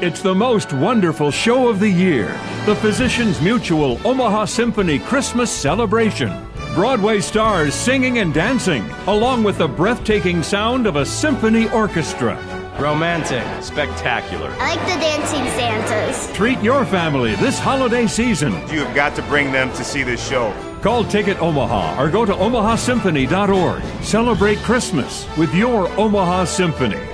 It's the most wonderful show of the year, the Physicians Mutual Omaha Symphony Christmas Celebration. Broadway stars singing and dancing, along with the breathtaking sound of a symphony orchestra. Romantic. Spectacular. I like the dancing Santas. Treat your family this holiday season. You have got to bring them to see this show. Call Ticket Omaha or go to omahasymphony.org. Celebrate Christmas with your Omaha Symphony.